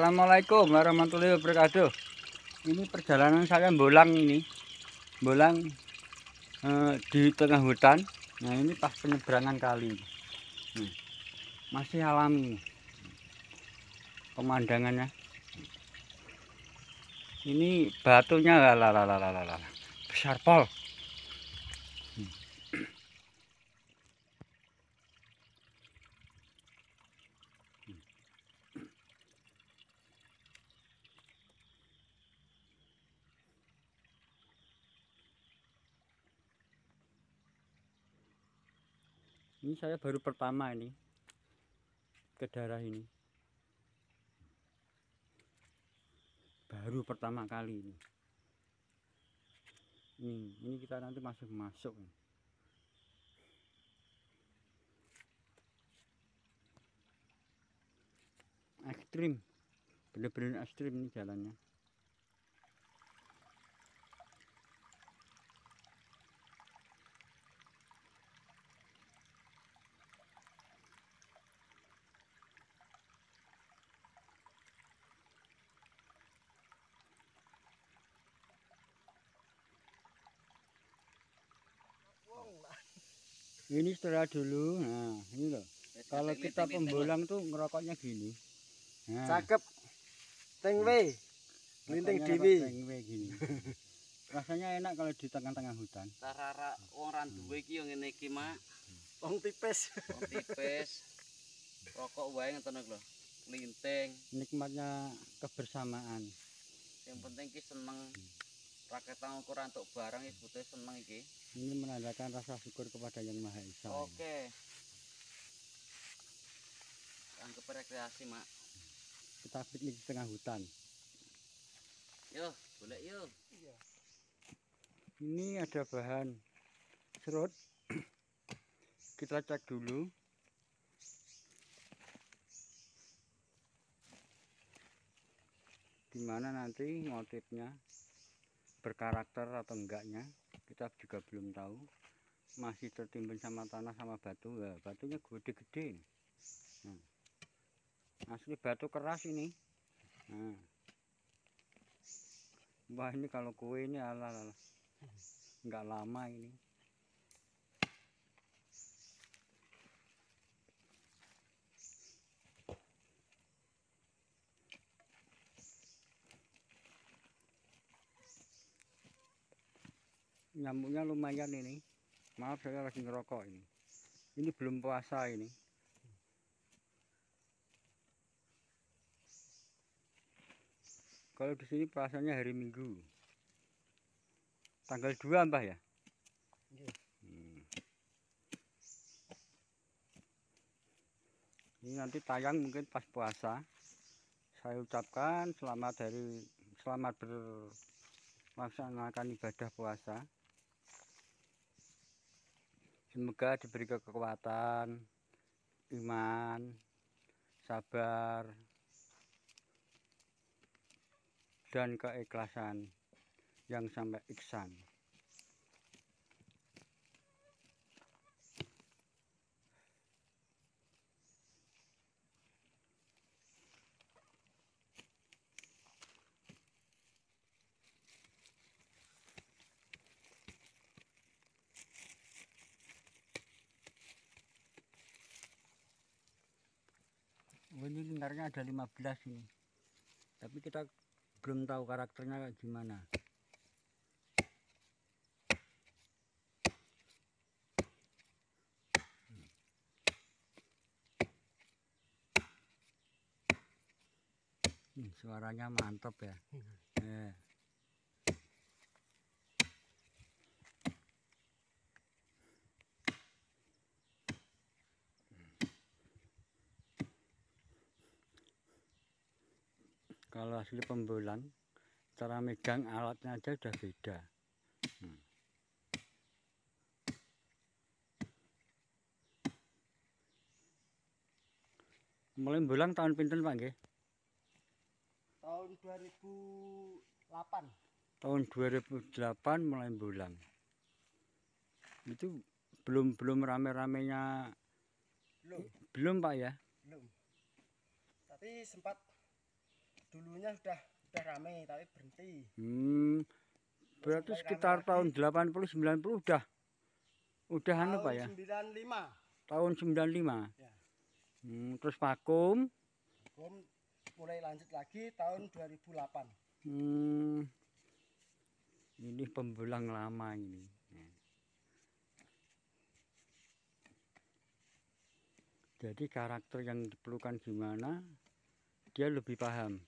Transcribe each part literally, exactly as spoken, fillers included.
Assalamualaikum warahmatullahi wabarakatuh. Ini perjalanan saya bolang ini, bolang eh, di tengah hutan. Nah ini pas penyeberangan kali, nih, masih alami pemandangannya. Ini batunya lalalala besar pol. Ini saya baru pertama ini ke daerah ini, baru pertama kali ini. Ini, ini kita nanti masih masuk. Ekstrim, bener-bener ekstrim ini jalannya. Ini setelah dulu, nah ini loh. Kalau kita pembolang tuh ngerokoknya gini. Nah, cakep, tengwe, linting dewi. Tengwe gini. Rasanya enak kalau di tengah-tengah hutan. Tarara wong ra duwe iki yo ngene iki, Mak. Wong tipis. Wong tipis. Rokok wae ngoten lho. Linting. Nikmatnya kebersamaan. Yang penting ki seneng. Raketan ukuran untuk barang iki butuh seneng iki. Ini menandakan rasa syukur kepada Yang Maha Esa. Oke. Anggap rekreasi, Mak. Kita piknik di tengah hutan. Yo, golek yo. Iya. Ini ada bahan serut. Kita cek dulu. Dimana nanti motifnya, berkarakter atau enggaknya, kita juga belum tahu. Masih tertimbun sama tanah sama batu. Ya, batunya gede-gede. Nah, asli batu keras ini. Nah. Wah ini kalau kue ini ala ala nggak lama ini. Nyamuknya lumayan ini. Maaf saya lagi ngerokok ini. Ini belum puasa ini. Kalau di sini puasanya hari Minggu. Tanggal dua Mbah ya? Iya. Hmm. Ini nanti tayang mungkin pas puasa. Saya ucapkan selamat dari selamat melaksanakan ibadah puasa. Semoga diberi kekuatan, iman, sabar, dan keikhlasan yang sampai iksan. Oh, ini lingkarnya ada lima belas ini. Tapi kita belum tahu karakternya kayak gimana. Hmm, suaranya mantap ya. Eh. Kalau asli pembolang, cara megang alatnya aja udah beda. Hmm. Mulai bolang tahun pinten Pak nggih? Tahun dua ribu delapan. Tahun dua ribu delapan mulai bolang. Itu belum belum rame-ramenya. Belum. Belum Pak ya? Belum. Tapi sempat dulunya sudah sudah rame tapi berhenti. Hmm, berarti mulai sekitar rame tahun lagi. delapan puluh sembilan puluh udah udah anu Pak ya? Tahun sembilan puluh lima. Tahun sembilan puluh lima. Ya. Hmm, terus vakum. Vakum mulai lanjut lagi tahun dua ribu delapan. Hmm, ini pembelang lama ini. Jadi karakter yang diperlukan gimana, dia lebih paham.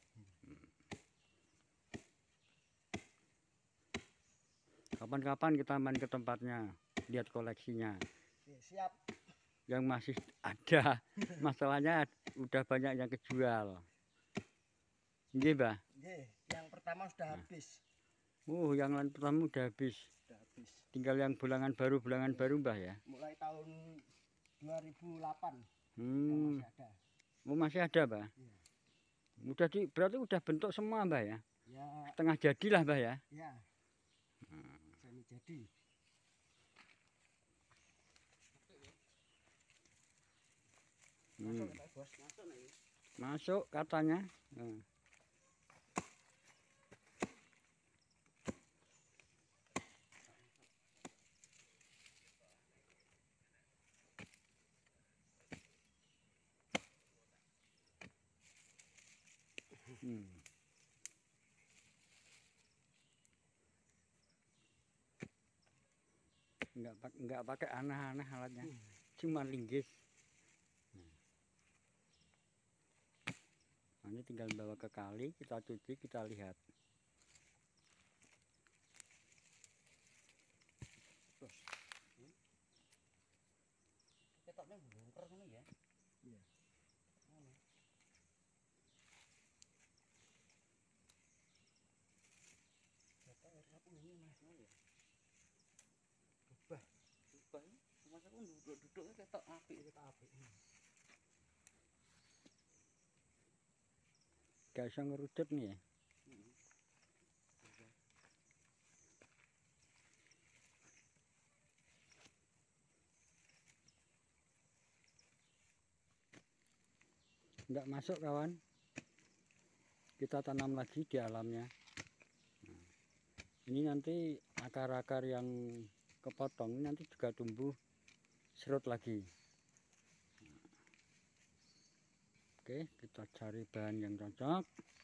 Kapan-kapan kita main ke tempatnya, lihat koleksinya. Oke, siap. Yang masih ada, masalahnya udah banyak yang kejual. Iya, Mbah? Oke, yang pertama sudah Nah. habis. Oh, yang lain pertama udah habis. Sudah habis. Tinggal yang bulangan baru, bulangan baru, Mbah ya? Mulai tahun dua ribu delapan Hmm. yang masih ada. Oh, masih ada, Mbah? Iya. Udah di, berarti udah bentuk semua, Mbah ya? Ya, Setengah jadi lah, Mbah ya? ya. Semi jadi. Hmm. Masuk kita, Bos. Masuk nih. Masuk katanya. Hmm. Hmm. Enggak pak enggak pakai aneh-aneh alatnya, cuma linggis. Nah, ini tinggal bawa ke kali, kita cuci, kita lihat. Bos. Hmm? Ketoknya bongkar ngono ya. Iya. Ngono. Ketok ora ini Mas. Oh ya. Ubah. Ubah. Mas aku duduk-duduk ketok apik. Kita apik. Gak bisa ngerucut nih ya. Hmm. Enggak masuk kawan. Kita tanam lagi di alamnya. Nah, ini nanti akar-akar yang kepotong nanti juga tumbuh serut lagi. Oke, kita cari bahan yang cocok.